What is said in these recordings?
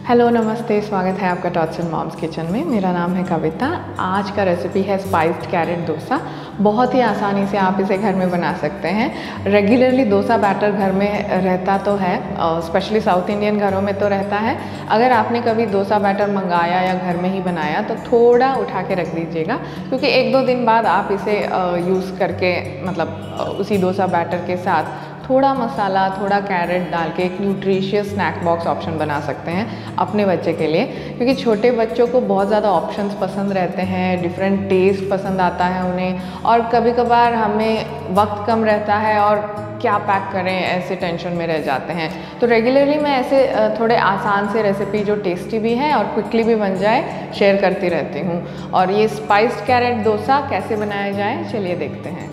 Hello नमस्ते, स्वागत है आपका टॉट्स एंड मॉम्स किचन में। मेरा नाम है कविता। आज का रेसिपी है स्पाइस्ड कैरेट डोसा। बहुत ही आसानी से आप इसे घर में बना सकते हैं। रेगुलरली डोसा बैटर घर में रहता तो है, स्पेशली साउथ इंडियन घरों में तो रहता है। अगर आपने कभी डोसा बैटर मंगाया या घर में ही बनाया तो थोड़ा उठा के रख दीजिएगा, क्योंकि 1-2 दिन बाद आप इसे यूज़ करके उसी डोसा बैटर के साथ थोड़ा मसाला, थोड़ा कैरेट डाल के एक न्यूट्रिशियस स्नैक बॉक्स ऑप्शन बना सकते हैं अपने बच्चे के लिए। क्योंकि छोटे बच्चों को बहुत ज़्यादा ऑप्शंस पसंद रहते हैं, डिफरेंट टेस्ट पसंद आता है उन्हें, और कभी कभार हमें वक्त कम रहता है और क्या पैक करें ऐसे टेंशन में रह जाते हैं। तो रेगुलरली मैं ऐसे थोड़े आसान से रेसिपी जो टेस्टी भी हैं और क्विकली भी बन जाए शेयर करती रहती हूँ। और ये स्पाइस्ड कैरेट डोसा कैसे बनाया जाए, चलिए देखते हैं।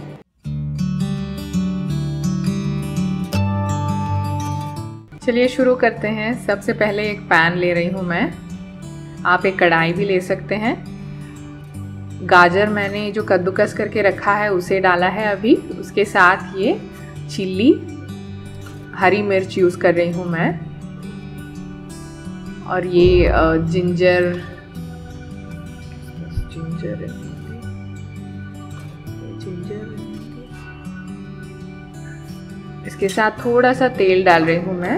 चलिए शुरू करते हैं। सबसे पहले एक पैन ले रही हूँ मैं। आप एक कढ़ाई भी ले सकते हैं। गाजर मैंने जो कद्दूकस करके रखा है उसे डाला है अभी। उसके साथ ये चिल्ली, हरी मिर्च यूज़ कर रही हूँ मैं, और ये जिंजर इसके साथ थोड़ा सा तेल डाल रही हूँ मैं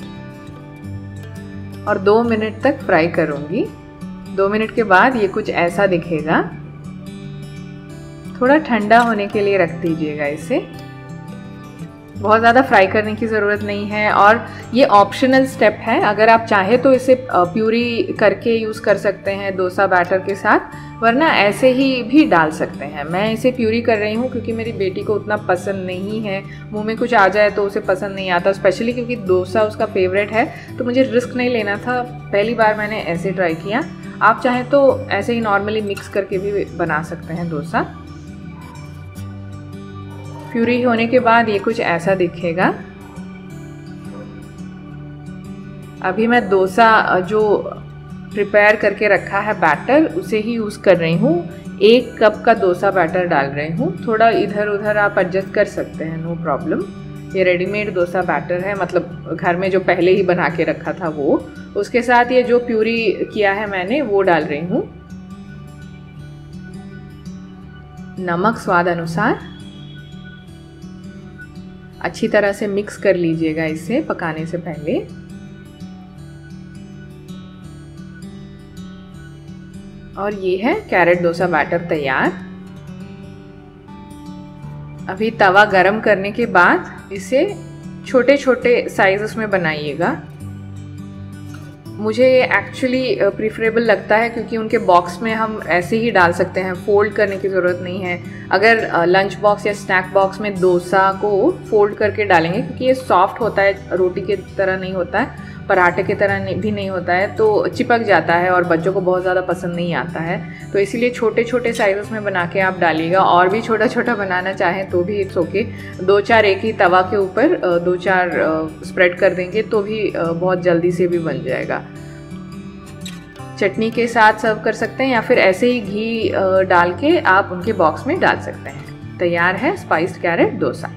और 2 मिनट तक फ्राई करूँगी। 2 मिनट के बाद ये कुछ ऐसा दिखेगा। थोड़ा ठंडा होने के लिए रख दीजिएगा इसे। बहुत ज़्यादा फ्राई करने की ज़रूरत नहीं है और ये ऑप्शनल स्टेप है। अगर आप चाहे तो इसे प्यूरी करके यूज़ कर सकते हैं डोसा बैटर के साथ, वरना ऐसे ही भी डाल सकते हैं। मैं इसे प्यूरी कर रही हूँ क्योंकि मेरी बेटी को उतना पसंद नहीं है। मुंह में कुछ आ जाए तो उसे पसंद नहीं आता, स्पेशली क्योंकि डोसा उसका फेवरेट है। तो मुझे रिस्क नहीं लेना था, पहली बार मैंने ऐसे ट्राई किया। आप चाहें तो ऐसे ही नॉर्मली मिक्स करके भी बना सकते हैं डोसा। प्यूरी होने के बाद ये कुछ ऐसा दिखेगा। अभी मैं डोसा जो प्रिपेयर करके रखा है बैटर उसे ही यूज़ कर रही हूँ। 1 कप का डोसा बैटर डाल रही हूँ। थोड़ा इधर उधर आप एडजस्ट कर सकते हैं, नो प्रॉब्लम। ये रेडीमेड डोसा बैटर है, मतलब घर में जो पहले ही बना के रखा था वो। उसके साथ ये जो प्यूरी किया है मैंने वो डाल रही हूँ। नमक स्वाद अनुसार। अच्छी तरह से मिक्स कर लीजिएगा इसे पकाने से पहले। और ये है कैरेट डोसा बैटर तैयार। अभी तवा गरम करने के बाद इसे छोटे छोटे साइज़ में बनाइएगा। मुझे ये एक्चुअली प्रीफरेबल लगता है क्योंकि उनके बॉक्स में हम ऐसे ही डाल सकते हैं, फोल्ड करने की ज़रूरत नहीं है। अगर लंच बॉक्स या स्नैक बॉक्स में डोसा को फोल्ड करके डालेंगे, क्योंकि ये सॉफ्ट होता है, रोटी की तरह नहीं होता है, पराठे की तरह भी नहीं होता है, तो चिपक जाता है और बच्चों को बहुत ज़्यादा पसंद नहीं आता है। तो इसीलिए छोटे छोटे साइज़ में बना के आप डालिएगा। और भी छोटा छोटा बनाना चाहें तो भी इट्स ओके। 2-4 एक ही तवा के ऊपर 2-4 स्प्रेड कर देंगे तो भी बहुत जल्दी से भी बन जाएगा। चटनी के साथ सर्व कर सकते हैं या फिर ऐसे ही घी डाल के आप उनके बॉक्स में डाल सकते हैं। तैयार है स्पाइस्ड कैरेट डोसा।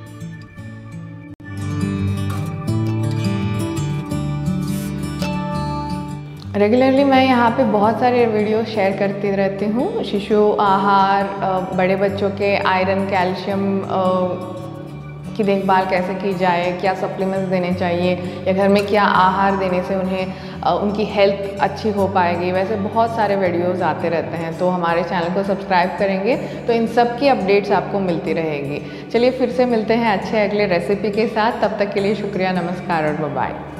रेगुलरली मैं यहाँ पे बहुत सारे वीडियो शेयर करती रहती हूँ। शिशु आहार, बड़े बच्चों के आयरन, कैल्शियम की देखभाल कैसे की जाए, क्या सप्लीमेंट्स देने चाहिए, या घर में क्या आहार देने से उन्हें उनकी हेल्थ अच्छी हो पाएगी, वैसे बहुत सारे वीडियोस आते रहते हैं। तो हमारे चैनल को सब्सक्राइब करेंगे तो इन सब की अपडेट्स आपको मिलती रहेगी। चलिए फिर से मिलते हैं अच्छे अगले रेसिपी के साथ। तब तक के लिए शुक्रिया, नमस्कार और बाय बाय।